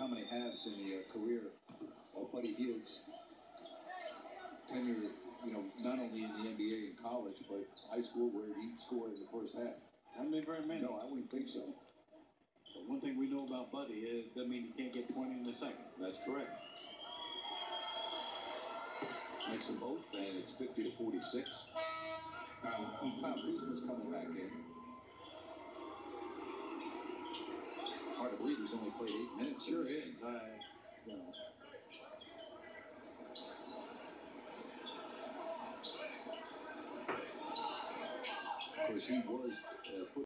how many halves in the career of Buddy Hield's tenure, not only in the NBA and college, but high school where he scored in the first half. Haven't been very many. No, I wouldn't think so. But one thing we know about Buddy is it doesn't mean he can't get 20 in the second. That's correct. Makes them both, and it's 50-46. Kyle Kuzma's coming back in. Hard to believe he's only played 8 minutes. Sure is. Of course, he was put